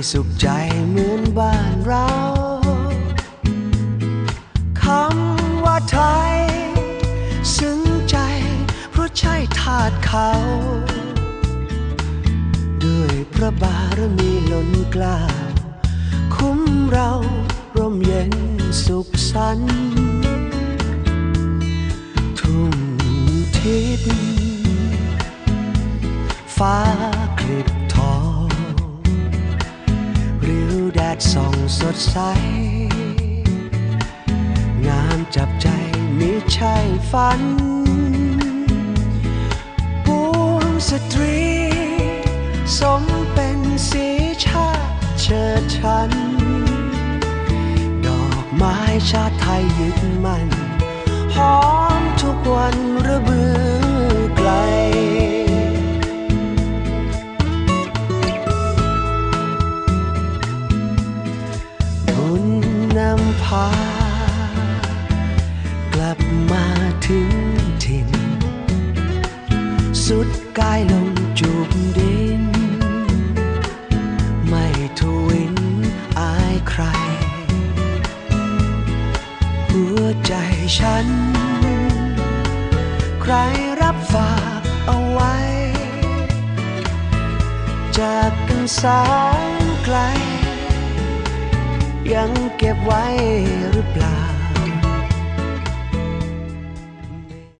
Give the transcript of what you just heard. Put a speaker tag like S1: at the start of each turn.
S1: สุขใจเหมือนบ้านเราคำว่าไทยซึ้งใจเพราะใช่ทาสเขาด้วยพระบารมีล้นเกล้าคุ้มเราร่มเย็นสุขสันต์ทุ่งทิศฟ้าคลิบทองริ้วแดดส่องสดใสงามจับใจมิใช่ฝันปวงสตรีสมเป็นสีชาติเชิดชันดอกไม้ชาติไทยยึดมั่นหอมทุกวันระเบือไกลบุญนำพากลับมาถึงถิ่นสุดกายลงจูบดินไม่ทวินอายใครหัวใจฉันใครรับฝากเอาไว้จากกันแสนไกลยังเก็บไว้